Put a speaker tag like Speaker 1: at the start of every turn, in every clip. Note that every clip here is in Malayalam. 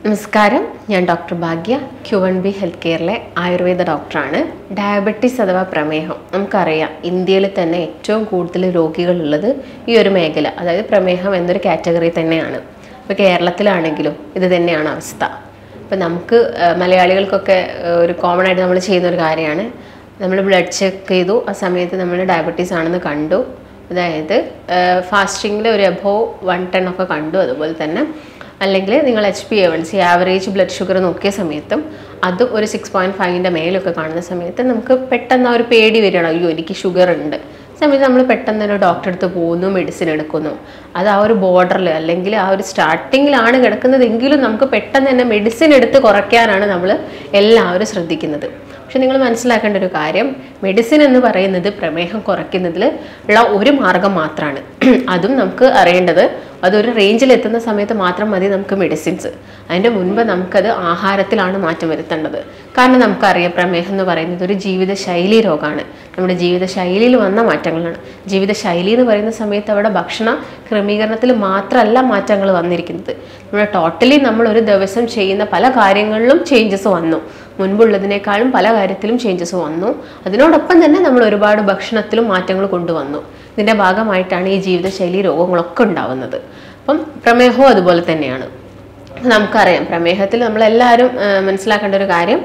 Speaker 1: നമസ്കാരം, ഞാൻ ഡോക്ടർ ഭാഗ്യ, Q1B ഹെൽത്ത് കെയറിലെ ആയുർവേദ ഡോക്ടറാണ്. ഡയബറ്റീസ് അഥവാ പ്രമേഹം നമുക്കറിയാം, ഇന്ത്യയിൽ തന്നെ ഏറ്റവും കൂടുതൽ രോഗികളുള്ളത് ഈ ഒരു മേഖല, അതായത് പ്രമേഹം എന്നൊരു കാറ്റഗറി തന്നെയാണ്. ഇപ്പോൾ കേരളത്തിലാണെങ്കിലും ഇത് തന്നെയാണ് അവസ്ഥ. ഇപ്പം നമുക്ക് മലയാളികൾക്കൊക്കെ ഒരു കോമൺ ആയിട്ട് നമ്മൾ ചെയ്യുന്നൊരു കാര്യമാണ്, നമ്മൾ ബ്ലഡ് ചെക്ക് ചെയ്തു, ആ സമയത്ത് നമ്മൾ ഡയബറ്റീസ് ആണെന്ന് കണ്ടു, അതായത് ഫാസ്റ്റിങ്ങിൽ ഒരു എബോവ് 110 ഒക്കെ കണ്ടു. അതുപോലെ തന്നെ അല്ലെങ്കിൽ നിങ്ങൾ HbA1c ആവറേജ് ബ്ലഡ് ഷുഗർ നോക്കിയ സമയത്തും അതും ഒരു 6.5ൻ്റെ മേലൊക്കെ കാണുന്ന സമയത്ത് നമുക്ക് പെട്ടെന്ന് ആ ഒരു പേടി വരികയാണ്, അയ്യോ എനിക്ക് ഷുഗർ ഉണ്ട്. സമയത്ത് നമ്മൾ പെട്ടെന്ന് തന്നെ ഡോക്ടറെ അടുത്ത് പോകുന്നു, മെഡിസിൻ എടുക്കുന്നു. അത് ആ ഒരു ബോർഡറിൽ അല്ലെങ്കിൽ ആ ഒരു സ്റ്റാർട്ടിങ്ങിലാണ് കിടക്കുന്നതെങ്കിലും നമുക്ക് പെട്ടെന്ന് തന്നെ മെഡിസിൻ എടുത്ത് കുറയ്ക്കാനാണ് നമ്മൾ എല്ലാവരും ശ്രദ്ധിക്കുന്നത്. പക്ഷെ നിങ്ങൾ മനസ്സിലാക്കേണ്ട ഒരു കാര്യം, മെഡിസിൻ എന്ന് പറയുന്നത് പ്രമേഹം കുറയ്ക്കുന്നതിൽ ഉള്ള ഒരു മാർഗം മാത്രമാണ്. അതും നമുക്ക് അറിയേണ്ടത് അതൊരു റേഞ്ചിൽ എത്തുന്ന സമയത്ത് മാത്രം മതി നമുക്ക് മെഡിസിൻസ്. അതിൻ്റെ മുൻപ് നമുക്കത് ആഹാരത്തിലാണ് മാറ്റം വരുത്തേണ്ടത്. കാരണം നമുക്കറിയാം, പ്രമേഹം എന്ന് പറയുന്നത് ഒരു ജീവിതശൈലി രോഗമാണ്. നമ്മുടെ ജീവിതശൈലിയിൽ വന്ന മാറ്റങ്ങളാണ്. ജീവിതശൈലി എന്ന് പറയുന്ന സമയത്ത് അവിടെ ഭക്ഷണ ക്രമീകരണത്തിൽ മാത്രമല്ല മാറ്റങ്ങൾ വന്നിരിക്കുന്നത്. നമ്മുടെ ടോട്ടലി നമ്മൾ ഒരു ദിവസം ചെയ്യുന്ന പല കാര്യങ്ങളിലും ചേഞ്ചസ് വന്നു. മുൻപുള്ളതിനേക്കാളും പല കാര്യത്തിലും ചേഞ്ചസ് വന്നു. അതിനോടൊപ്പം തന്നെ നമ്മൾ ഒരുപാട് ഭക്ഷണത്തിലും മാറ്റങ്ങൾ കൊണ്ടുവന്നു. ഇതിൻ്റെ ഭാഗമായിട്ടാണ് ഈ ജീവിതശൈലി രോഗങ്ങളൊക്കെ ഉണ്ടാവുന്നത്. അപ്പം പ്രമേഹവും അതുപോലെ തന്നെയാണ്. നമുക്കറിയാം, പ്രമേഹത്തിൽ നമ്മളെല്ലാവരും മനസ്സിലാക്കേണ്ട ഒരു കാര്യം,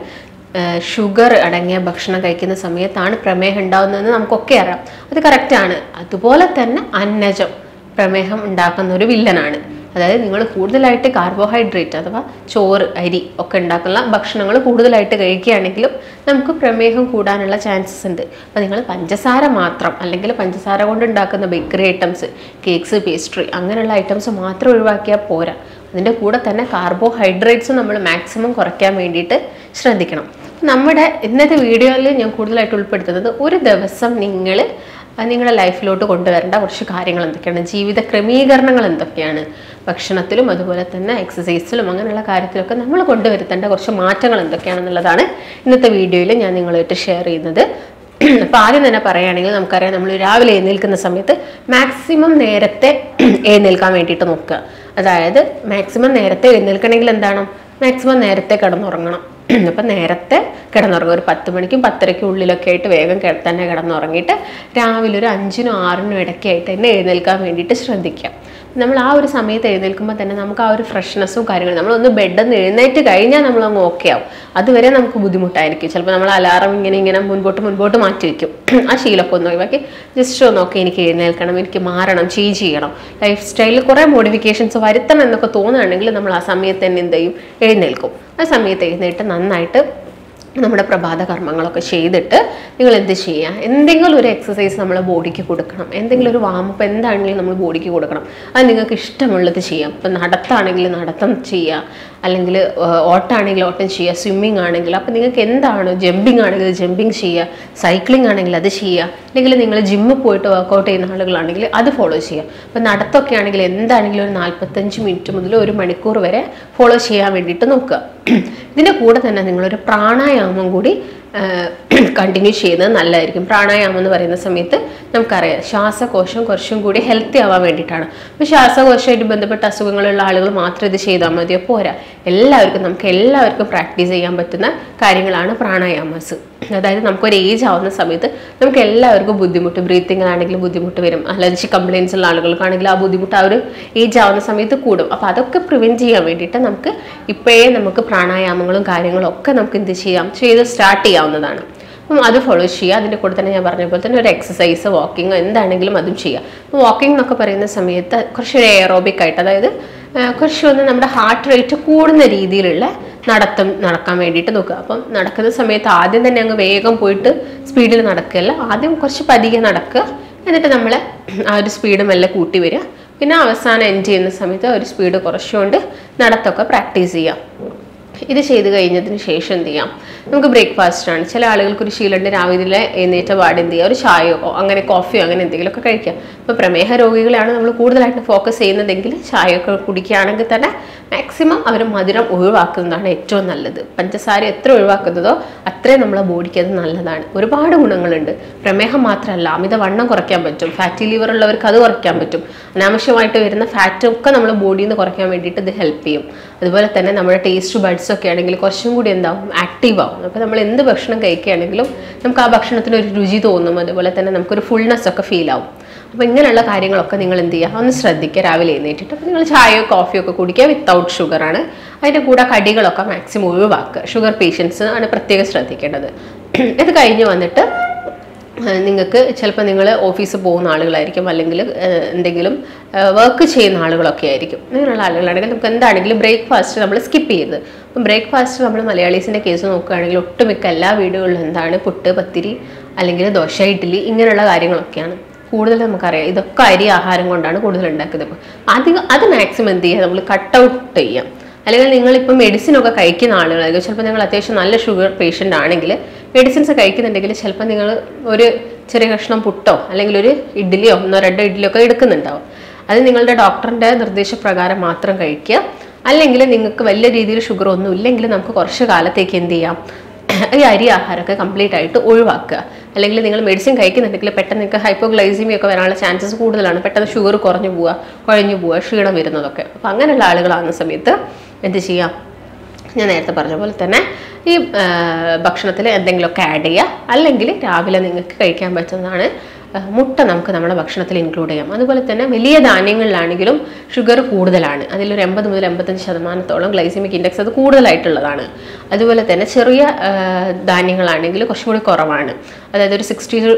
Speaker 1: ഷുഗർ അടങ്ങിയ ഭക്ഷണം കഴിക്കുന്ന സമയത്താണ് പ്രമേഹം ഉണ്ടാകുന്നതെന്ന് നമുക്കൊക്കെ അറിയാം. അത് കറക്റ്റാണ്. അതുപോലെ തന്നെ അന്നജം പ്രമേഹം ഉണ്ടാക്കുന്ന ഒരു വില്ലനാണ്. അതായത് നിങ്ങൾ കൂടുതലായിട്ട് കാർബോഹൈഡ്രേറ്റ് അഥവാ ചോറ്, അരി ഒക്കെ ഉണ്ടാക്കുന്ന ഭക്ഷണങ്ങൾ കൂടുതലായിട്ട് കഴിക്കുകയാണെങ്കിലും നമുക്ക് പ്രമേഹം കൂടാനുള്ള ചാൻസസ് ഉണ്ട്. അപ്പോൾ നിങ്ങൾ പഞ്ചസാര മാത്രം അല്ലെങ്കിൽ പഞ്ചസാര കൊണ്ട് ഉണ്ടാക്കുന്ന ബേക്കറി ഐറ്റംസ്, കേക്ക്സ്, പേസ്ട്രി അങ്ങനെയുള്ള ഐറ്റംസ് മാത്രം ഒഴിവാക്കിയാൽ പോരാ. അതിൻ്റെ കൂടെ തന്നെ കാർബോഹൈഡ്രേറ്റ്സ് നമ്മൾ മാക്സിമം കുറയ്ക്കാൻ വേണ്ടിയിട്ട് ശ്രദ്ധിക്കണം. നമ്മുടെ ഇന്നത്തെ വീഡിയോയിൽ ഞാൻ കൂടുതലായിട്ട് ഉൾപ്പെടുത്തുന്നത്, ഒരു ദിവസം നിങ്ങൾ നിങ്ങളുടെ ലൈഫിലോട്ട് കൊണ്ടുവരേണ്ട കുറച്ച് കാര്യങ്ങൾ എന്തൊക്കെയാണ്, ജീവിത ക്രമീകരണങ്ങൾ എന്തൊക്കെയാണ്, ഭക്ഷണത്തിലും അതുപോലെ തന്നെ എക്സസൈസിലും അങ്ങനെയുള്ള കാര്യത്തിലൊക്കെ നമ്മൾ കൊണ്ടുവരുത്തേണ്ട കുറച്ച് മാറ്റങ്ങൾ എന്തൊക്കെയാണെന്നുള്ളതാണ് ഇന്നത്തെ വീഡിയോയിൽ ഞാൻ നിങ്ങളുമായിട്ട് ഷെയർ ചെയ്യുന്നത്. അപ്പോൾ ആദ്യം തന്നെ പറയുകയാണെങ്കിൽ, നമുക്കറിയാം, നമ്മൾ രാവിലെ എഴുന്നേൽക്കുന്ന സമയത്ത് മാക്സിമം നേരത്തെ എഴുന്നേൽക്കാൻ വേണ്ടിയിട്ട് നോക്കുക. അതായത് മാക്സിമം നേരത്തെ എഴുന്നേൽക്കണമെങ്കിൽ എന്താണ്, മാക്സിമം നേരത്തെ കിടന്നുറങ്ങണം. അപ്പം നേരത്തെ കിടന്നുറങ്ങുക, ഒരു 10 മണിക്കും 10:30ക്കും ഉള്ളിലൊക്കെ ആയിട്ട് വേഗം തന്നെ കിടന്നുറങ്ങിയിട്ട് രാവിലെ ഒരു 5-നും 6-നും ഇടയ്ക്കായിട്ട് തന്നെ എഴുന്നേൽക്കാൻ വേണ്ടിയിട്ട് ശ്രദ്ധിക്കുക. നമ്മൾ ആ ഒരു സമയത്ത് എഴുന്നേൽക്കുമ്പോൾ തന്നെ നമുക്ക് ആ ഒരു ഫ്രഷ്നെസ്സും കാര്യങ്ങളും, നമ്മളൊന്ന് ബെഡിൽ നിന്ന് എഴുന്നേറ്റ് കഴിഞ്ഞാൽ നമ്മളങ്ങ് ഓക്കെ ആവും. അതുവരെ നമുക്ക് ബുദ്ധിമുട്ടായിരിക്കും. ചിലപ്പോൾ നമ്മൾ അലാറം ഇങ്ങനെ മുൻപോട്ട് മാറ്റി വയ്ക്കും. ആ ശീലമൊക്കെ ഒന്ന് ഒഴിവാക്കി ജസ്റ്റ് ഒന്ന് നോക്കി, എനിക്ക് എഴുന്നേൽക്കണം, എനിക്ക് മാറണം, ചേഞ്ച് ചെയ്യണം, ലൈഫ് സ്റ്റൈലിൽ കുറേ മോഡിഫിക്കേഷൻസ് വരുത്തണം എന്നൊക്കെ തോന്നുകയാണെങ്കിൽ നമ്മൾ ആ സമയത്ത് തന്നെ എന്ത് ചെയ്യും, എഴുന്നേൽക്കും. ആ സമയത്ത് എഴുന്നേറ്റ് നന്നായിട്ട് നമ്മുടെ പ്രഭാത കർമ്മങ്ങളൊക്കെ ചെയ്തിട്ട് നിങ്ങൾ എന്ത് ചെയ്യുക, എന്തെങ്കിലും ഒരു എക്സസൈസ് നമ്മളെ ബോഡിക്ക് കൊടുക്കണം. എന്തെങ്കിലും ഒരു വാമപ്പ് എന്താണെങ്കിലും നമ്മൾ ബോഡിക്ക് കൊടുക്കണം. അത് നിങ്ങൾക്ക് ഇഷ്ടമുള്ളത് ചെയ്യാം. ഇപ്പം നടത്താണെങ്കിൽ നടത്തം ചെയ്യുക, അല്ലെങ്കിൽ ഓട്ടാണെങ്കിൽ ഓട്ടം ചെയ്യുക, സ്വിമ്മിങ് ആണെങ്കിൽ അപ്പോൾ നിങ്ങൾക്ക് എന്താണ്, ജമ്പിങ് ആണെങ്കിൽ ജമ്പിങ് ചെയ്യുക, സൈക്ലിംഗ് ആണെങ്കിൽ അത് ചെയ്യുക, അല്ലെങ്കിൽ നിങ്ങൾ ജിമ്മിൽ പോയിട്ട് വർക്കൗട്ട് ചെയ്യുന്ന ആളുകളാണെങ്കിൽ അത് ഫോളോ ചെയ്യുക. അപ്പോൾ നടത്തൊക്കെ ആണെങ്കിൽ എന്താണെങ്കിലും ഒരു 45 മിനിറ്റ് മുതൽ 1 മണിക്കൂർ വരെ ഫോളോ ചെയ്യാൻ വേണ്ടിയിട്ട് നോക്കുക. ഇതിൻ്റെ കൂടെ തന്നെ നിങ്ങളൊരു പ്രാണായാമം കൂടി കണ്ടിന്യൂ ചെയ്യുന്നത് നല്ലതായിരിക്കും. പ്രാണായാമം എന്ന് പറയുന്ന സമയത്ത് നമുക്കറിയാം, ശ്വാസകോശം കുറച്ചും കൂടി ഹെൽത്തി ആവാൻ വേണ്ടിയിട്ടാണ്. അപ്പോൾ ശ്വാസകോശമായിട്ട് ബന്ധപ്പെട്ട അസുഖങ്ങളുള്ള ആളുകൾ മാത്രം ഇത് ചെയ്താൽ മതിയോ, പോരാ. നമുക്ക് എല്ലാവർക്കും പ്രാക്ടീസ് ചെയ്യാൻ പറ്റുന്ന കാര്യങ്ങളാണ് പ്രാണായാമസ്. അതായത് നമുക്കൊരു ഏജ് ആവുന്ന സമയത്ത് നമുക്ക് എല്ലാവർക്കും ബുദ്ധിമുട്ട്, ബ്രീത്തിങ്ങിലാണെങ്കിലും ബുദ്ധിമുട്ട് വരും. അലർജി കംപ്ലയിൻസ് ഉള്ള ആളുകൾക്കാണെങ്കിൽ ആ ബുദ്ധിമുട്ട് ആ ഒരു ഏജ് ആവുന്ന സമയത്ത് കൂടും. അപ്പോൾ അതൊക്കെ പ്രിവെൻറ്റ് ചെയ്യാൻ വേണ്ടിയിട്ട് നമുക്ക് ഇപ്പോഴേ നമുക്ക് പ്രാണായാമങ്ങളും കാര്യങ്ങളും ഒക്കെ നമുക്ക് എന്ത് ചെയ്യാം, ചെയ്ത് സ്റ്റാർട്ട് ചെയ്യാവുന്നതാണ്. അപ്പം അത് ഫോളോ ചെയ്യുക. അതിൻ്റെ കൂടെ തന്നെ ഞാൻ പറഞ്ഞ പോലെ തന്നെ ഒരു എക്സസൈസ്, വാക്കിങ്ങോ എന്താണെങ്കിലും അതും ചെയ്യുക. അപ്പോൾ വാക്കിംഗ് എന്നൊക്കെ പറയുന്ന സമയത്ത് കുറച്ചൊരു എയറോബിക് ആയിട്ട്, അതായത് കുറച്ചൊന്ന് നമ്മുടെ ഹാർട്ട് റേറ്റ് കൂടുന്ന രീതിയിലുള്ള നടക്കാൻ വേണ്ടിയിട്ട് നോക്കുക. അപ്പം നടക്കുന്ന സമയത്ത് ആദ്യം തന്നെ അങ്ങ് വേഗം പോയിട്ട് സ്പീഡിൽ നടക്കുകയല്ല, ആദ്യം കുറച്ച് പതിയെ നടക്കുക, എന്നിട്ട് നമ്മൾ ആ ഒരു സ്പീഡ് മെല്ലെ കൂട്ടി വരിക. പിന്നെ അവസാനം എൻഡ് ചെയ്യുന്ന സമയത്ത് ഒരു സ്പീഡ് കുറച്ചുകൊണ്ട് നടത്തൊക്കെ പ്രാക്ടീസ് ചെയ്യാം. ഇത് ചെയ്ത് കഴിഞ്ഞതിന് ശേഷം എന്ത് ചെയ്യാം, നമുക്ക് ബ്രേക്ക്ഫാസ്റ്റ് ആണ്. ചില ആളുകൾക്ക് ഒരു ശീലമുണ്ട്, രാവിലെ എഴുന്നേറ്റ പാട് എന്ത് ചെയ്യുക, ഒരു ചായയോ അങ്ങനെ കോഫിയോ അങ്ങനെ എന്തെങ്കിലുമൊക്കെ കഴിക്കുക. അപ്പോൾ പ്രമേഹ രോഗികളാണ് നമ്മൾ കൂടുതലായിട്ട് ഫോക്കസ് ചെയ്യുന്നതെങ്കിൽ ചായയൊക്കെ കുടിക്കുകയാണെങ്കിൽ തന്നെ മാക്സിമം അവർ മധുരം ഒഴിവാക്കുന്നതാണ് ഏറ്റവും നല്ലത്. പഞ്ചസാര എത്ര ഒഴിവാക്കുന്നതോ അത്രയും നമ്മളെ ബോഡിക്ക് അത് നല്ലതാണ്. ഒരുപാട് ഗുണങ്ങളുണ്ട്. പ്രമേഹം മാത്രമല്ല, അമിതവണ്ണം കുറയ്ക്കാൻ പറ്റും. ഫാറ്റി ലിവർ ഉള്ളവർക്ക് അത് കുറയ്ക്കാൻ പറ്റും. അനാവശ്യമായിട്ട് വരുന്ന ഫാറ്റും ഒക്കെ നമ്മൾ ബോഡിയിൽ നിന്ന് കുറയ്ക്കാൻ വേണ്ടിയിട്ട് ഇത് ഹെൽപ്പ് ചെയ്യും. അതുപോലെ തന്നെ നമ്മുടെ ടേസ്റ്റ് ബഡ്സ് ഒക്കെ ആണെങ്കിൽ കുറച്ചും കൂടി എന്താവും, ആക്റ്റീവ് ആവും. അപ്പോൾ നമ്മൾ എന്ത് ഭക്ഷണം കഴിക്കുകയാണെങ്കിലും നമുക്ക് ആ ഭക്ഷണത്തിന് ഒരു രുചി തോന്നും. അതുപോലെ തന്നെ നമുക്കൊരു ഫുൾനെസ് ഒക്കെ ഫീൽ ആവും. അപ്പോൾ ഇങ്ങനെയുള്ള കാര്യങ്ങളൊക്കെ നിങ്ങൾ എന്ത് ചെയ്യുക, ഒന്ന് ശ്രദ്ധിക്കുക. രാവിലെ എഴുന്നേറ്റിട്ട് അപ്പോൾ നിങ്ങൾ ചായയോ കോഫിയോ ഒക്കെ കുടിക്കുക, വിത്തൗട്ട് ഷുഗറാണ്. അതിൻ്റെ കൂടെ കടികളൊക്കെ മാക്സിമം ഒഴിവാക്കുക. ഷുഗർ പേഷ്യൻസ് ആണ് പ്രത്യേകം ശ്രദ്ധിക്കേണ്ടത്. ഇത് കഴിഞ്ഞ് വന്നിട്ട് നിങ്ങൾക്ക് ചിലപ്പോൾ നിങ്ങൾ ഓഫീസിൽ പോകുന്ന ആളുകളായിരിക്കും, അല്ലെങ്കിൽ എന്തെങ്കിലും വർക്ക് ചെയ്യുന്ന ആളുകളൊക്കെ ആയിരിക്കും. അങ്ങനെയുള്ള ആളുകളാണെങ്കിൽ നമുക്ക് എന്താണെങ്കിലും ബ്രേക്ക്ഫാസ്റ്റ് നമ്മൾ സ്കിപ്പ് ചെയ്യരുത്. അപ്പം ബ്രേക്ക്ഫാസ്റ്റ് നമ്മൾ മലയാളീസിൻ്റെ കേസ് നോക്കുകയാണെങ്കിൽ ഒട്ടുമിക്ക എല്ലാ വീടുകളിലും എന്താണ്, പുട്ട്, പത്തിരി അല്ലെങ്കിൽ ദോശ, ഇഡ്ഡലി ഇങ്ങനെയുള്ള കാര്യങ്ങളൊക്കെയാണ് കൂടുതൽ. നമുക്കറിയാം ഇതൊക്കെ അരി ആഹാരം കൊണ്ടാണ് കൂടുതൽ ഉണ്ടാക്കുന്നത്. അപ്പോൾ അത് മാക്സിമം എന്ത് ചെയ്യുക, നമ്മൾ കട്ട് ഔട്ട് ചെയ്യാം. അല്ലെങ്കിൽ നിങ്ങളിപ്പോൾ മെഡിസിനൊക്കെ കഴിക്കുന്ന ആളുകളായിരിക്കും. ചിലപ്പോൾ നിങ്ങൾ അത്യാവശ്യം നല്ല ഷുഗർ പേഷ്യൻ്റ് ആണെങ്കിൽ മെഡിസിൻസ് കഴിക്കുന്നുണ്ടെങ്കിൽ ചിലപ്പോൾ നിങ്ങൾ ഒരു ചെറിയ കഷ്ണം പുട്ടോ അല്ലെങ്കിൽ ഒരു ഇഡ്ഡലിയോ 1-2 ഇഡ്ഡലിയോ ഒക്കെ എടുക്കുന്നുണ്ടാവും. അത് നിങ്ങളുടെ ഡോക്ടറിൻ്റെ നിർദ്ദേശപ്രകാരം മാത്രം കഴിക്കുക. അല്ലെങ്കിൽ നിങ്ങൾക്ക് വലിയ രീതിയിൽ ഷുഗർ ഒന്നും ഇല്ലെങ്കിൽ നമുക്ക് കുറച്ച് കാലത്തേക്ക് എന്ത് ചെയ്യാം, ഈ അരി ആഹാരമൊക്കെ കംപ്ലീറ്റ് ആയിട്ട് ഒഴിവാക്കുക. അല്ലെങ്കിൽ നിങ്ങൾ മെഡിസിൻ കഴിക്കുന്നുണ്ടെങ്കിൽ പെട്ടെന്ന് നിങ്ങൾക്ക് ഹൈപ്പോഗ്ലൈസീമിയ ഒക്കെ വരാനുള്ള ചാൻസസ് കൂടുതലാണ്. പെട്ടെന്ന് ഷുഗർ കുഴഞ്ഞു പോവുക, ക്ഷീണം വരുന്നതൊക്കെ. അപ്പോൾ അങ്ങനെയുള്ള ആളുകളാകുന്ന സമയത്ത് എന്ത് ചെയ്യാം, ഞാൻ നേരത്തെ പറഞ്ഞ പോലെ തന്നെ ഈ ഭക്ഷണത്തിൽ എന്തെങ്കിലുമൊക്കെ ആഡ് ചെയ്യുക. അല്ലെങ്കിൽ രാവിലെ നിങ്ങൾക്ക് കഴിക്കാൻ പറ്റുന്നതാണ് മുട്ട നമുക്ക് നമ്മുടെ ഭക്ഷണത്തിൽ ഇൻക്ലൂഡ് ചെയ്യാം. അതുപോലെ തന്നെ വലിയ ധാന്യങ്ങളിലാണെങ്കിലും ഷുഗർ കൂടുതലാണ്. അതിലൊരു 80 മുതൽ 85% ഗ്ലൈസമിക് ഇൻഡെക്സ് അത് കൂടുതലായിട്ടുള്ളതാണ്. അതുപോലെ തന്നെ ചെറിയ ധാന്യങ്ങളാണെങ്കിൽ കുറച്ചും കൂടി കുറവാണ്. അതായത് ഒരു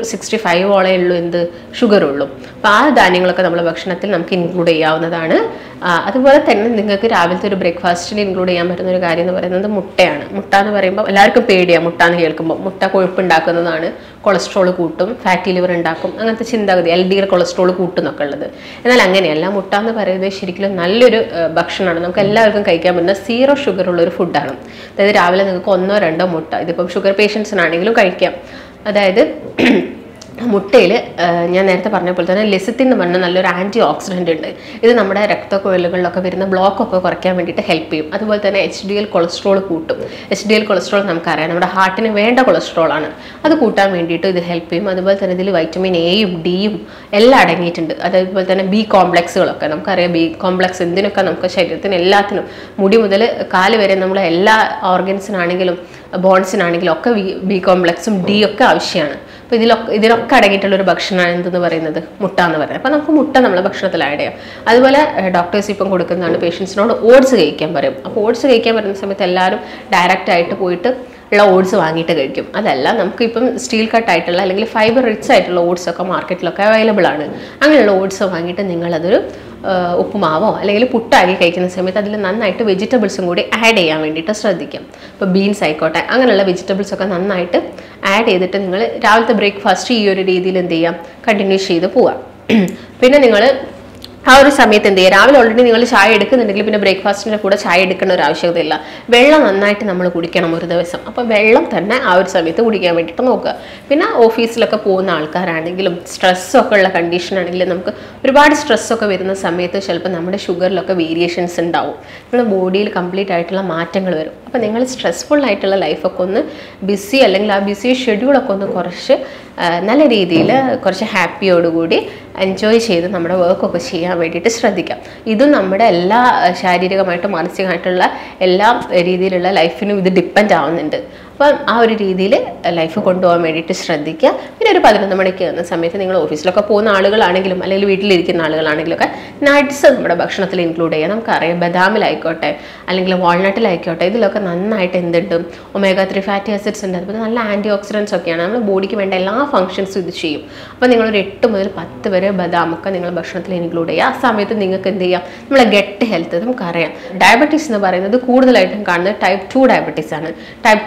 Speaker 1: 60-65 ഉള്ളൂ ഷുഗർ ഉള്ളൂ. അപ്പോൾ ആ ധാന്യങ്ങളൊക്കെ നമ്മുടെ ഭക്ഷണത്തിൽ നമുക്ക് ഇൻക്ലൂഡ് ചെയ്യാവുന്നതാണ്. അതുപോലെ തന്നെ നിങ്ങൾക്ക് രാവിലത്തെ ഒരു ബ്രേക്ക്ഫാസ്റ്റിൽ ഇൻക്ലൂഡ് ചെയ്യാൻ പറ്റുന്ന ഒരു കാര്യം എന്ന് പറയുന്നത് മുട്ടയാണ്. മുട്ട എന്ന് പറയുമ്പോൾ എല്ലാവർക്കും പേടിയാണ് മുട്ട എന്ന് കേൾക്കുമ്പോൾ. മുട്ട കൊഴുപ്പ് ഉണ്ടാക്കുന്നതാണ്, കൊളസ്ട്രോൾ കൂട്ടും, ഫാറ്റി ലിവർ ഉണ്ടാക്കും, അങ്ങനത്തെ ചിന്താഗതി, LDL കൊളസ്ട്രോൾ കൂട്ടുന്നൊക്കെ ഉള്ളത്. എന്നാൽ അങ്ങനെയല്ല. മുട്ട എന്ന് പറയുന്നത് ശരിക്കും നല്ലൊരു ഭക്ഷണമാണ്. നമുക്ക് എല്ലാവർക്കും കഴിക്കാൻ പറ്റുന്ന 0 ഷുഗർ ഉള്ള ഒരു ഫുഡാണ്. അതായത് രാവിലെ നിങ്ങൾക്ക് 1-2 മുട്ട, ഇതിപ്പം ഷുഗർ പേഷ്യൻസിനാണെങ്കിലും കഴിക്കാം. അതായത് മുട്ടയിൽ ഞാൻ നേരത്തെ പറഞ്ഞ പോലെ തന്നെ ലെസിത്തിൻ എന്ന് പറഞ്ഞാൽ നല്ലൊരു ആൻറ്റി ഓക്സിഡൻ്റ് ഉണ്ട്. ഇത് നമ്മുടെ രക്തക്കുഴലുകളിലൊക്കെ വരുന്ന ബ്ലോക്കൊക്കെ കുറയ്ക്കാൻ വേണ്ടിയിട്ട് ഹെൽപ്പ് ചെയ്യും. അതുപോലെ തന്നെ HDL കൊളസ്ട്രോൾ കൂട്ടും. HDL കൊളസ്ട്രോൾ നമുക്കറിയാം നമ്മുടെ ഹാർട്ടിന് വേണ്ട കൊളസ്ട്രോളാണ്. അത് കൂട്ടാൻ വേണ്ടിയിട്ട് ഇത് ഹെൽപ്പ് ചെയ്യും. അതുപോലെ തന്നെ ഇതിൽ വൈറ്റമിൻ എയും ഡിയും എല്ലാം അടങ്ങിയിട്ടുണ്ട്. അതേപോലെ തന്നെ B കോംപ്ലക്സുകളൊക്കെ നമുക്കറിയാം. B കോംപ്ലക്സ് എന്തിനൊക്കെ നമുക്ക് ശരീരത്തിന് എല്ലാത്തിനും, മുടി മുതൽ കാല് വരെ നമ്മളെ എല്ലാ ഓർഗൻസിനാണെങ്കിലും ബോൺസിനാണെങ്കിലും ഒക്കെ B കോംപ്ലക്സും D ഒക്കെ ആവശ്യമാണ്. അപ്പോൾ ഇതിനൊക്കെ അടങ്ങിയിട്ടുള്ളൊരു ഭക്ഷണമാണ് എന്തെന്ന് പറയുന്നത്, മുട്ട എന്ന് പറയുന്നത്. അപ്പോൾ നമുക്ക് മുട്ട നമ്മളെ ഭക്ഷണത്തിൽ ആഡ് ചെയ്യാം. അതുപോലെ ഡോക്ടേഴ്സ് ഇപ്പം കൊടുക്കുന്നതാണ് പേഷ്യൻസിനോട് ഓട്സ് കഴിക്കാൻ പറയും. അപ്പോൾ ഓട്സ് കഴിക്കാൻ പറയുന്ന സമയത്ത് എല്ലാവരും ഡയറക്റ്റ് ആയിട്ട് പോയിട്ട് ഉള്ള ഓട്സ് വാങ്ങിയിട്ട് കഴിക്കും. അതല്ല, നമുക്കിപ്പം സ്റ്റീൽ കട്ടായിട്ടുള്ള അല്ലെങ്കിൽ ഫൈബർ റിച്ച് ആയിട്ടുള്ള ഓട്സൊക്കെ മാർക്കറ്റിലൊക്കെ അവൈലബിൾ ആണ്. അങ്ങനെയുള്ള ഓട്സ് വാങ്ങിയിട്ട് നിങ്ങളതൊരു ഉപ്പുമാവോ അല്ലെങ്കിൽ പുട്ടാക്കി കഴിക്കുന്ന സമയത്ത് അതിൽ നന്നായിട്ട് വെജിറ്റബിൾസും കൂടി ആഡ് ചെയ്യാൻ വേണ്ടിയിട്ട് ശ്രദ്ധിക്കാം. ഇപ്പോൾ ബീൻസ് ആയിക്കോട്ടെ, അങ്ങനെയുള്ള വെജിറ്റബിൾസൊക്കെ നന്നായിട്ട് ആഡ് ചെയ്തിട്ട് നിങ്ങൾ രാവിലത്തെ ബ്രേക്ക്ഫാസ്റ്റ് ഈ ഒരു രീതിയിൽ എന്ത് ചെയ്യാം, കണ്ടിന്യൂ ചെയ്ത് പോവാം. പിന്നെ നിങ്ങൾ ആ ഒരു സമയത്ത് എന്ത് ചെയ്യുക, രാവിലെ ഓൾറെഡി നിങ്ങൾ ചായ എടുക്കുന്നുണ്ടെങ്കിൽ പിന്നെ ബ്രേക്ക്ഫാസ്റ്റിൻ്റെ കൂടെ ചായ എടുക്കേണ്ട ഒരു ആവശ്യകതയില്ല. വെള്ളം നന്നായിട്ട് നമ്മൾ കുടിക്കണം ഒരു ദിവസം. അപ്പോൾ വെള്ളം തന്നെ ആ ഒരു സമയത്ത് കുടിക്കാൻ വേണ്ടിയിട്ട് നോക്കുക. പിന്നെ ഓഫീസിലൊക്കെ പോകുന്ന ആൾക്കാരാണെങ്കിലും സ്ട്രെസ്സൊക്കെ ഉള്ള കണ്ടീഷൻ ആണെങ്കിലും നമുക്ക് ഒരുപാട് സ്ട്രെസ്സൊക്കെ വരുന്ന സമയത്ത് ചിലപ്പോൾ നമ്മുടെ ഷുഗറിലൊക്കെ വേരിയേഷൻസ് ഉണ്ടാവും. നമ്മുടെ ബോഡിയിൽ കംപ്ലീറ്റ് ആയിട്ടുള്ള മാറ്റങ്ങൾ വരും. അപ്പോൾ നിങ്ങൾ സ്ട്രെസ്ഫുൾ ആയിട്ടുള്ള ലൈഫൊക്കെ ഒന്ന് ബിസി, അല്ലെങ്കിൽ ആ ബിസി ഷെഡ്യൂളൊക്കെ ഒന്ന് കുറച്ച് നല്ല രീതിയിൽ കുറച്ച് ഹാപ്പിയോടുകൂടി എൻജോയ് ചെയ്ത് നമ്മുടെ വർക്കൊക്കെ ചെയ്യാൻ വേണ്ടിയിട്ട് ശ്രദ്ധിക്കാം. ഇതും നമ്മുടെ എല്ലാ ശാരീരികമായിട്ടും മാനസികമായിട്ടുള്ള എല്ലാ രീതിയിലുള്ള ലൈഫിനും ഇത് ഡിപ്പെൻഡ് ആവുന്നുണ്ട്. അപ്പം ആ ഒരു രീതിയിൽ ലൈഫ് കൊണ്ടുപോകാൻ വേണ്ടിയിട്ട് ശ്രദ്ധിക്കുക. പിന്നെ ഒരു 11 മണിക്ക് എന്ന സമയത്ത് നിങ്ങൾ ഓഫീസിലൊക്കെ പോകുന്ന ആളുകളാണെങ്കിലും അല്ലെങ്കിൽ വീട്ടിലിരിക്കുന്ന ആളുകളാണെങ്കിലും ഒക്കെ നട്ട്സ് നമ്മുടെ ഭക്ഷണത്തിൽ ഇൻക്ലൂഡ് ചെയ്യുക. നമുക്കറിയാം ബദാമിലായിക്കോട്ടെ അല്ലെങ്കിൽ വാൾനട്ടിലായിക്കോട്ടെ, ഇതിലൊക്കെ നന്നായിട്ട് എന്തുണ്ട്, omega-3 ഫാറ്റി ആസിഡ്സ് ഉണ്ട്. അതുപോലെ നല്ല ആൻറ്റി ഓക്സിഡൻസ് ഒക്കെയാണ്. നമ്മുടെ ബോഡിക്ക് വേണ്ട എല്ലാ ഫംഗ്ഷൻസും ഇത് ചെയ്യും. അപ്പോൾ നിങ്ങളൊരു 8 മുതൽ 10 വരെ ബദാമൊക്കെ നിങ്ങൾ ഭക്ഷണത്തിൽ ഇൻക്ലൂഡ് ചെയ്യുക. ആ സമയത്ത് നിങ്ങൾക്ക് എന്ത് ചെയ്യാം, നമ്മളെ ഗട്ട് ഹെൽത്ത് നമുക്കറിയാം. ഡയബറ്റീസ് എന്ന് പറയുന്നത് കൂടുതലായിട്ടും കാണുന്നത് ടൈപ്പ് 2 ഡയബറ്റീസ് ആണ്. ടൈപ്പ് 2 ഡയബറ്റീസ്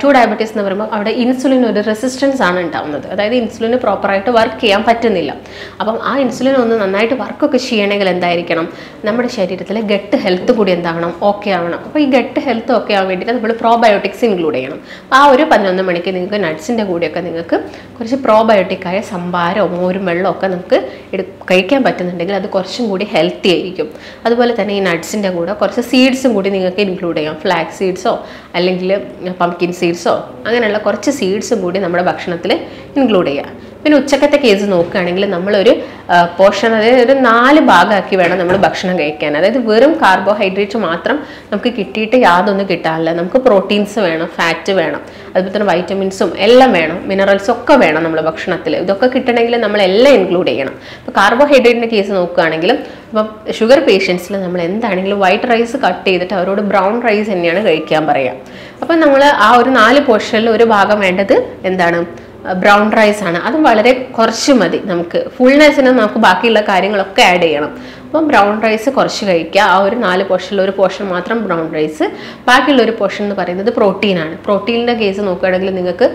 Speaker 1: ഡയബറ്റീസ് എന്ന് പറയുമ്പോൾ അവിടെ ഇൻസുലിൻ ഒരു റെസിസ്റ്റൻസ് ആണ് ഉണ്ടാവുന്നത്. അതായത് ഇൻസുലിന് പ്രോപ്പറായിട്ട് വർക്ക് ചെയ്യാൻ പറ്റുന്നില്ല. അപ്പം ആ ഇൻസുലിൻ ഒന്ന് നന്നായിട്ട് വർക്കൊക്കെ ചെയ്യണമെങ്കിൽ എന്തായിരിക്കണം, നമ്മുടെ ശരീരത്തിലെ ഗട്ട് ഹെൽത്ത് കൂടി എന്താവണം, ഓക്കെ ആവണം. അപ്പോൾ ഈ ഗട്ട് ഹെൽത്ത് ഓക്കെ ആവാൻ വേണ്ടിയിട്ട് നമ്മൾ പ്രോബയോട്ടിക്സ് ഇൻക്ലൂഡ് ചെയ്യണം. അപ്പോൾ ആ ഒരു 11 മണിക്ക് നിങ്ങൾക്ക് നട്ട്സിൻ്റെ കൂടെയൊക്കെ നിങ്ങൾക്ക് കുറച്ച് പ്രോബയോട്ടിക്കായ സംഭാരമോ മോരും വെള്ളമോ ഒക്കെ നമുക്ക് കഴിക്കാൻ പറ്റുന്നുണ്ടെങ്കിൽ അത് കുറച്ചും കൂടി ഹെൽത്തി ആയിരിക്കും. അതുപോലെ തന്നെ ഈ നട്ട്സിൻ്റെ കൂടെ കുറച്ച് സീഡ്സും കൂടി നിങ്ങൾക്ക് ഇൻക്ലൂഡ് ചെയ്യാം. ഫ്ലാക്സ് സീഡ്സോ അല്ലെങ്കിൽ പംകിൻ സീഡ്സോ അങ്ങനെയുള്ള കുറച്ച് സീഡ്സും കൂടി നമ്മുടെ ഭക്ഷണത്തിൽ ഇൻക്ലൂഡ് ചെയ്യാം. പിന്നെ ഉച്ചക്കത്തെ കേസ് നോക്കുകയാണെങ്കിൽ നമ്മളൊരു പോർഷൻ, അതായത് ഒരു 4 ഭാഗമാക്കി വേണം നമ്മൾ ഭക്ഷണം കഴിക്കാൻ. അതായത് വെറും കാർബോഹൈഡ്രേറ്റ് മാത്രം നമുക്ക് കിട്ടിയിട്ട് യാതൊന്നും കിട്ടാനില്ല. നമുക്ക് പ്രോട്ടീൻസ് വേണം, ഫാറ്റ് വേണം, അതുപോലെ തന്നെ വൈറ്റമിൻസും എല്ലാം വേണം, മിനറൽസും ഒക്കെ വേണം നമ്മുടെ ഭക്ഷണത്തിൽ. ഇതൊക്കെ കിട്ടണമെങ്കിൽ നമ്മളെല്ലാം ഇൻക്ലൂഡ് ചെയ്യണം. ഇപ്പോൾ കാർബോഹൈഡ്രേറ്റിൻ്റെ കേസ് നോക്കുകയാണെങ്കിലും ഇപ്പം ഷുഗർ പേഷ്യൻസിൽ നമ്മൾ എന്താണെങ്കിലും വൈറ്റ് റൈസ് കട്ട് ചെയ്തിട്ട് അവരോട് ബ്രൗൺ റൈസ് തന്നെയാണ് കഴിക്കാൻ പറയുക. അപ്പം നമ്മൾ ആ ഒരു 4 പോർഷനിൽ ഒരു ഭാഗം വേണ്ടത് എന്താണ്, ബ്രൗൺ റൈസ് ആണ്. അതും വളരെ കുറച്ച് മതി. നമുക്ക് ഫുൾനെസ്സിന് നമുക്ക് ബാക്കിയുള്ള കാര്യങ്ങളൊക്കെ ആഡ് ചെയ്യണം. അപ്പം ബ്രൗൺ റൈസ് കുറച്ച് കഴിക്കുക. ആ ഒരു 4 പോർഷനിൽ ഒരു പോർഷൻ മാത്രം ബ്രൗൺ റൈസ്, ബാക്കിയുള്ള ഒരു പോർഷൻ എന്ന് പറയുന്നത് പ്രോട്ടീനാണ്. പ്രോട്ടീനിൻ്റെ കേസ് നോക്കുകയാണെങ്കിൽ നിങ്ങൾക്ക്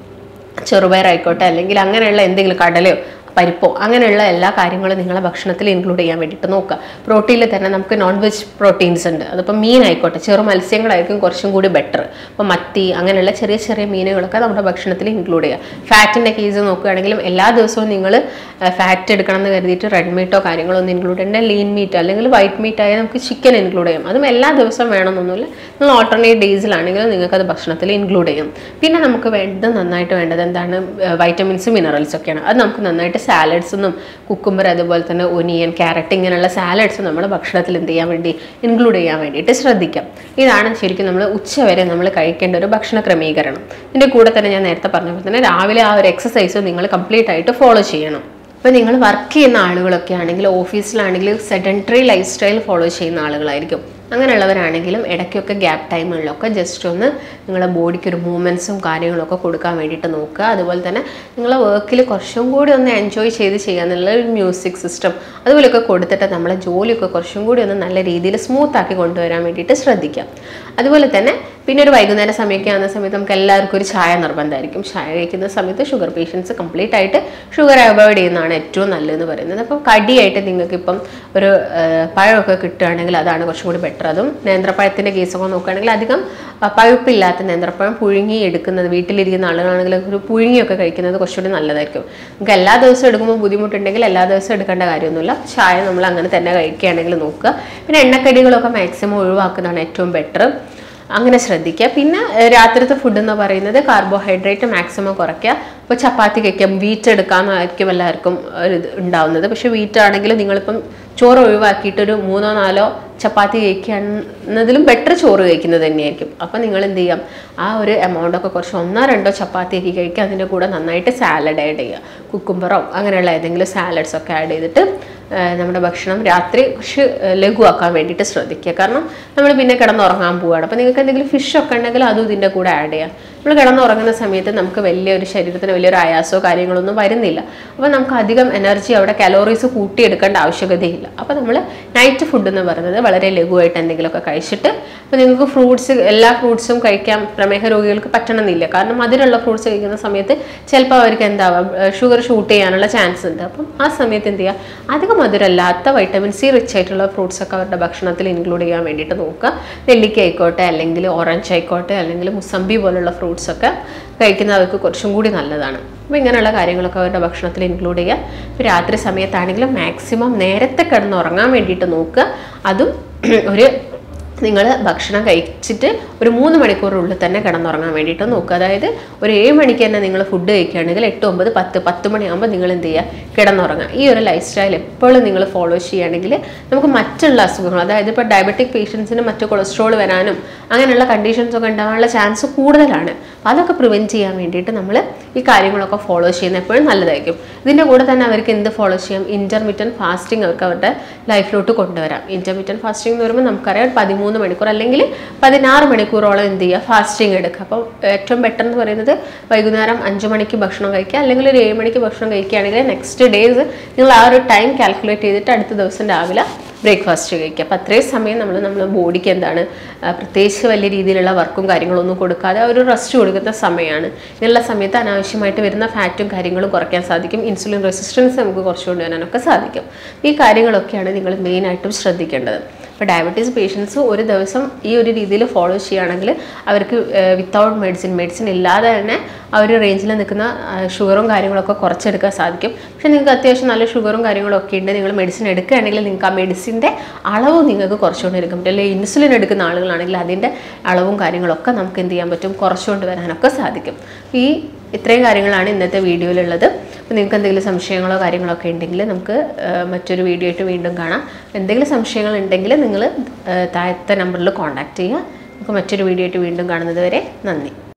Speaker 1: ചെറുപയർ ആയിക്കോട്ടെ അല്ലെങ്കിൽ അങ്ങനെയുള്ള എന്തെങ്കിലും കടലയോ പരിപ്പോ അങ്ങനെയുള്ള എല്ലാ കാര്യങ്ങളും നിങ്ങളെ ഭക്ഷണത്തിൽ ഇൻക്ലൂഡ് ചെയ്യാൻ വേണ്ടിയിട്ട് നോക്കുക. പ്രോട്ടീനിൽ തന്നെ നമുക്ക് നോൺ വെജ് പ്രോട്ടീൻസ് ഉണ്ട്. അതിപ്പോൾ മീൻ ആയിക്കോട്ടെ, ചെറു മത്സ്യങ്ങളായിരിക്കും കുറച്ചും കൂടി ബെറ്റർ. അപ്പോൾ മത്തി അങ്ങനെയുള്ള ചെറിയ ചെറിയ മീനുകളൊക്കെ നമ്മുടെ ഭക്ഷണത്തിൽ ഇൻക്ലൂഡ് ചെയ്യുക. ഫാറ്റിൻ്റെ കേസ് നോക്കുകയാണെങ്കിലും എല്ലാ ദിവസവും നിങ്ങൾ ഫാറ്റ് എടുക്കണം എന്ന് കരുതിയിട്ട് റെഡ് മീറ്റോ കാര്യങ്ങളോ ഒന്നും ഇൻക്ലൂഡ് ചെയ്യേണ്ട. ലീൻ മീറ്റ് അല്ലെങ്കിൽ വൈറ്റ് മീറ്റ് ആയാൽ നമുക്ക് ചിക്കൻ ഇൻക്ലൂഡ് ചെയ്യാം. അതും എല്ലാ ദിവസവും വേണമെന്നൊന്നുമില്ല. നിങ്ങൾ ഓൾട്ടർനേറ്റ് ഡേയ്സിലാണെങ്കിലും നിങ്ങൾക്കത് ഭക്ഷണത്തിൽ ഇൻക്ലൂഡ് ചെയ്യും. പിന്നെ നമുക്ക് നന്നായിട്ട് വേണ്ടത് എന്താണ്, വൈറ്റമിൻസും മിനറൽസും ഒക്കെയാണ്. അത് നമുക്ക് നന്നായിട്ട് സാലഡ്സൊന്നും കുക്കുംബർ അതുപോലെ തന്നെ ഒനിയൻ, ക്യാരറ്റ് ഇങ്ങനെയുള്ള സാലഡ്സ് നമ്മുടെ ഭക്ഷണത്തിൽ എന്ത് ചെയ്യാൻ വേണ്ടി ഇൻക്ലൂഡ് ചെയ്യാൻ വേണ്ടിയിട്ട് ശ്രദ്ധിക്കാം. ഇതാണ് ശരിക്കും നമ്മൾ ഉച്ചവരെ നമ്മൾ കഴിക്കേണ്ട ഒരു ഭക്ഷണ ക്രമീകരണം. ഇതിൻ്റെ കൂടെ തന്നെ ഞാൻ നേരത്തെ പറഞ്ഞ പോലെ തന്നെ രാവിലെ ആ ഒരു എക്സസൈസ് നിങ്ങൾ കംപ്ലീറ്റ് ആയിട്ട് ഫോളോ ചെയ്യണം. ഇപ്പോൾ നിങ്ങൾ വർക്ക് ചെയ്യുന്ന ആളുകളൊക്കെ ആണെങ്കിൽ ഓഫീസിലാണെങ്കിൽ സെഡൻറ്ററി ലൈഫ് സ്റ്റൈൽ ഫോളോ ചെയ്യുന്ന ആളുകളായിരിക്കും. അങ്ങനെയുള്ളവരാണെങ്കിലും ഇടയ്ക്കൊക്കെ ഗ്യാപ്പ് ടൈമുകളിലൊക്കെ ജസ്റ്റ് ഒന്ന് നിങ്ങളുടെ ബോഡിക്ക് ഒരു മൂവ്മെൻറ്റ്സും കാര്യങ്ങളൊക്കെ കൊടുക്കാൻ വേണ്ടിയിട്ട് നോക്കുക. അതുപോലെ തന്നെ നിങ്ങളെ വർക്കിൽ കുറച്ചും കൂടി ഒന്ന് എൻജോയ് ചെയ്ത് ചെയ്യാന്നുള്ള ഒരു മ്യൂസിക് സിസ്റ്റം അതുപോലെയൊക്കെ കൊടുത്തിട്ട് നമ്മളെ ജോലിയൊക്കെ കുറച്ചും കൂടി ഒന്ന് നല്ല രീതിയിൽ സ്മൂത്ത് ആക്കി കൊണ്ടുവരാൻ വേണ്ടിയിട്ട് ശ്രദ്ധിക്കാം. അതുപോലെ തന്നെ പിന്നെ ഒരു വൈകുന്നേര സമയമൊക്കെ ആകുന്ന സമയത്ത് നമുക്ക് എല്ലാവർക്കും ഒരു ചായ നിർബന്ധമായിരിക്കും. ചായ കഴിക്കുന്ന സമയത്ത് ഷുഗർ പേഷ്യൻസ് കംപ്ലീറ്റ് ആയിട്ട് ഷുഗർ അവോയ്ഡ് ചെയ്യുന്നതാണ് ഏറ്റവും നല്ലതെന്ന് പറയുന്നത്. അപ്പം കടിയായിട്ട് നിങ്ങൾക്കിപ്പം ഒരു പഴമൊക്കെ കിട്ടുകയാണെങ്കിൽ അതാണ് കുറച്ചും കൂടി ബെറ്റർ. അതും നേന്ത്രപ്പഴത്തിൻ്റെ കേസൊക്കെ നോക്കുകയാണെങ്കിൽ അധികം പഴുപ്പില്ലാത്ത നേന്ത്രപ്പഴം പുഴുങ്ങി എടുക്കുന്നത്, വീട്ടിലിരിക്കുന്ന ആളുകളാണെങ്കിൽ ഒരു പുഴുങ്ങിയൊക്കെ കഴിക്കുന്നത് കുറച്ചുകൂടി നല്ലതായിരിക്കും. നമുക്ക് എല്ലാ ദിവസവും എടുക്കുമ്പോൾ ബുദ്ധിമുട്ടുണ്ടെങ്കിൽ എല്ലാ ദിവസവും എടുക്കേണ്ട കാര്യമൊന്നുമില്ല. ചായ നമ്മൾ അങ്ങനെ തന്നെ കഴിക്കുകയാണെങ്കിൽ നോക്കുക. പിന്നെ എണ്ണക്കടികളൊക്കെ മാക്സിമം ഒഴിവാക്കുന്നതാണ് ഏറ്റവും ബെറ്റർ. അങ്ങനെ ശ്രദ്ധിക്കുക. പിന്നെ രാത്രിത്തെ ഫുഡ് എന്ന് പറയുന്നത് കാർബോഹൈഡ്രേറ്റ് മാക്സിമം കുറയ്ക്കുക. ഇപ്പോൾ ചപ്പാത്തി കഴിക്കാം, വീറ്റ് എടുക്കാമെന്നായിരിക്കും എല്ലാവർക്കും ഒരു ഇത് ഉണ്ടാവുന്നത്. പക്ഷേ വീറ്റ് ആണെങ്കിൽ നിങ്ങളിപ്പം ചോറ് ഒഴിവാക്കിയിട്ടൊരു 3-4 ചപ്പാത്തി കഴിക്കുന്നതിലും ബെറ്റർ ചോറ് കഴിക്കുന്നത് തന്നെയായിരിക്കും. അപ്പം നിങ്ങൾ എന്ത് ചെയ്യാം, ആ ഒരു എമൗണ്ടൊക്കെ കുറച്ച് 1-2 ചപ്പാത്തിയൊക്കെ കഴിക്കുക. അതിൻ്റെ കൂടെ നന്നായിട്ട് സാലഡ് ആഡ് ചെയ്യുക. കുക്കുംബറോ അങ്ങനെയുള്ള ഏതെങ്കിലും സാലഡ്സൊക്കെ ആഡ് ചെയ്തിട്ട് നമ്മുടെ ഭക്ഷണം രാത്രി കുറച്ച് ലഘുവാക്കാൻ വേണ്ടിയിട്ട് ശ്രദ്ധിക്കുക. കാരണം നമ്മൾ പിന്നെ കിടന്നുറങ്ങാൻ പോവുകയാണ്. അപ്പോൾ നിങ്ങൾക്ക് എന്തെങ്കിലും ഫിഷൊക്കെ ഉണ്ടെങ്കിൽ അതും ഇതിൻ്റെ കൂടെ ആഡ് ചെയ്യാം. നമ്മൾ കിടന്നുറങ്ങുന്ന സമയത്ത് നമുക്ക് വലിയൊരു ശരീരത്തിന് വലിയൊരു ആയാസമോ കാര്യങ്ങളൊന്നും വരുന്നില്ല. അപ്പോൾ നമുക്ക് അധികം എനർജി അവിടെ കലോറീസ് കൂട്ടിയെടുക്കേണ്ട ആവശ്യകതയില്ല. അപ്പോൾ നമ്മൾ നൈറ്റ് ഫുഡ് എന്ന് പറയുന്നത് വളരെ ലഘുവായിട്ട് എന്തെങ്കിലുമൊക്കെ കഴിച്ചിട്ട്, അപ്പോൾ നിങ്ങൾക്ക് ഫ്രൂട്ട്സ് എല്ലാ ഫ്രൂട്ട്സും കഴിക്കാൻ പ്രമേഹ രോഗികൾക്ക് പറ്റണമെന്നില്ല. കാരണം മധുരമുള്ള ഫ്രൂട്ട്സ് കഴിക്കുന്ന സമയത്ത് ചിലപ്പോൾ അവർക്ക് എന്താവാം ഷുഗർ ഷൂട്ട് ചെയ്യാനുള്ള ചാൻസ് ഉണ്ട്. അപ്പം ആ സമയത്ത് എന്ത് ചെയ്യുക, അധികം മധുരമല്ലാത്ത വൈറ്റമിൻ സി റിച്ച് ആയിട്ടുള്ള ഫ്രൂട്ട്സൊക്കെ അവരുടെ ഭക്ഷണത്തിൽ ഇൻക്ലൂഡ് ചെയ്യാൻ വേണ്ടിയിട്ട് നോക്കുക. നെല്ലിക്ക ആയിക്കോട്ടെ അല്ലെങ്കിൽ ഓറഞ്ച് ആയിക്കോട്ടെ അല്ലെങ്കിൽ മുസമ്പി പോലുള്ള ഫ്രൂട്ട്സൊക്കെ കഴിക്കുന്നവർക്ക് കുറച്ചും കൂടി നല്ലതാണ്. അപ്പോൾ ഇങ്ങനെയുള്ള കാര്യങ്ങളൊക്കെ അവരുടെ ഭക്ഷണത്തിൽ ഇൻക്ലൂഡ് ചെയ്യുക. ഇപ്പോൾ രാത്രി സമയത്താണെങ്കിലും മാക്സിമം നേരത്തെ കിടന്നുറങ്ങാൻ വേണ്ടിയിട്ട് നോക്കുക. അതും ഒരു നിങ്ങൾ ഭക്ഷണം കഴിച്ചിട്ട് ഒരു 3 മണിക്കൂറിനുള്ളിൽ തന്നെ കിടന്നുറങ്ങാൻ വേണ്ടിയിട്ട് നോക്കുക. അതായത് ഒരു 7 മണിക്ക് തന്നെ നിങ്ങൾ ഫുഡ് കഴിക്കുകയാണെങ്കിൽ 8, 9, 10 മണിയാകുമ്പോൾ നിങ്ങൾ എന്ത് ചെയ്യുക, കിടന്നുറങ്ങുക. ഈ ഒരു ലൈഫ് സ്റ്റൈൽ എപ്പോഴും നിങ്ങൾ ഫോളോ ചെയ്യുകയാണെങ്കിൽ നമുക്ക് മറ്റുള്ള അസുഖങ്ങൾ, അതായത് ഇപ്പോൾ ഡയബറ്റിക് പേഷ്യൻസിന് മറ്റു കൊളസ്ട്രോൾ വരാനും അങ്ങനെയുള്ള കണ്ടീഷൻസൊക്കെ ഉണ്ടാകാനുള്ള ചാൻസ് കൂടുതലാണ്. അതൊക്കെ പ്രിവെൻറ്റ് ചെയ്യാൻ വേണ്ടിയിട്ട് നമ്മൾ ഈ കാര്യങ്ങളൊക്കെ ഫോളോ ചെയ്യുന്നത് എപ്പോഴും നല്ലതായിരിക്കും. ഇതിൻ്റെ കൂടെ തന്നെ അവർക്ക് എന്ത് ഫോളോ ചെയ്യാം, ഇൻ്റർമീഡിയറ്റ് ഫാസ്റ്റിംഗ് അവർക്ക് അവരുടെ ലൈഫിലോട്ട് കൊണ്ടുവരാം. ഇൻ്റർമീഡിയറ്റ് ഫാസ്റ്റിംഗ് എന്ന് പറയുമ്പോൾ നമുക്കറിയാം 13 മണിക്കൂർ അല്ലെങ്കിൽ 16 മണിക്കൂറോളം എന്ത് ചെയ്യുക, ഫാസ്റ്റിംഗ് എടുക്കുക. അപ്പോൾ ഏറ്റവും ബെറ്റർ എന്ന് പറയുന്നത് വൈകുന്നേരം 5 മണിക്ക് ഭക്ഷണം കഴിക്കുക അല്ലെങ്കിൽ ഒരു 7 മണിക്ക് ഭക്ഷണം കഴിക്കുകയാണെങ്കിൽ നെക്സ്റ്റ് ഡേയ്സ് നിങ്ങൾ ആ ഒരു ടൈം കാൽക്കുലേറ്റ് ചെയ്തിട്ട് അടുത്ത ദിവസം രാവിലെ ബ്രേക്ക്ഫാസ്റ്റ് കഴിക്കുക. അപ്പോൾ അത്രയും സമയം നമ്മുടെ ബോഡിക്ക് എന്താണ് പ്രത്യേകിച്ച് വലിയ രീതിയിലുള്ള വർക്കും കാര്യങ്ങളൊന്നും കൊടുക്കാതെ ഒരു റെസ്റ്റ് കൊടുക്കുന്ന സമയമാണ്. ഇങ്ങനെയുള്ള സമയത്ത് അനാവശ്യമായിട്ട് വരുന്ന ഫാറ്റും കാര്യങ്ങളും കുറയ്ക്കാൻ സാധിക്കും. ഇൻസുലിൻ റെസിസ്റ്റൻസ് നമുക്ക് കുറച്ച് കൊണ്ടുവരാനൊക്കെ സാധിക്കും. ഈ കാര്യങ്ങളൊക്കെയാണ് നിങ്ങൾ മെയിനായിട്ടും ശ്രദ്ധിക്കേണ്ടത്. അപ്പോൾ ഡയബറ്റീസ് പേഷ്യൻസ് ഒരു ദിവസം ഈ ഒരു രീതിയിൽ ഫോളോ ചെയ്യുകയാണെങ്കിൽ അവർക്ക് വിത്തൗട്ട് മെഡിസിൻ ഇല്ലാതെ തന്നെ ആ ഒരു റേഞ്ചിൽ നിൽക്കുന്ന ഷുഗറും കാര്യങ്ങളൊക്കെ കുറച്ചെടുക്കാൻ സാധിക്കും. പക്ഷേ നിങ്ങൾക്ക് അത്യാവശ്യം നല്ല ഷുഗറും കാര്യങ്ങളൊക്കെ ഉണ്ട്, നിങ്ങൾ മെഡിസിൻ എടുക്കുകയാണെങ്കിൽ നിങ്ങൾക്ക് ആ മെഡിസിൻ്റെ അളവ് നിങ്ങൾക്ക് കുറച്ചുകൊണ്ട് എടുക്കാൻ പറ്റും. അല്ലെങ്കിൽ ഇൻസുലിൻ എടുക്കുന്ന ആളുകളാണെങ്കിൽ അതിൻ്റെ അളവും കാര്യങ്ങളൊക്കെ നമുക്ക് എന്ത് ചെയ്യാൻ പറ്റും, കുറച്ചുകൊണ്ട് വരാനൊക്കെ സാധിക്കും. ഇത്രയും കാര്യങ്ങളാണ് ഇന്നത്തെ വീഡിയോയിലുള്ളത്. അപ്പോൾ നിങ്ങൾക്ക് എന്തെങ്കിലും സംശയങ്ങളോ കാര്യങ്ങളൊക്കെ ഉണ്ടെങ്കിൽ നമുക്ക് മറ്റൊരു വീഡിയോ ആയിട്ട് വീണ്ടും കാണാം. എന്തെങ്കിലും സംശയങ്ങൾ ഉണ്ടെങ്കിൽ നിങ്ങൾ താഴത്തെ നമ്പറിൽ കോൺടാക്റ്റ് ചെയ്യുക. നമുക്ക് മറ്റൊരു വീഡിയോ ആയിട്ട് വീണ്ടും കാണുന്നത് വരെ നന്ദി.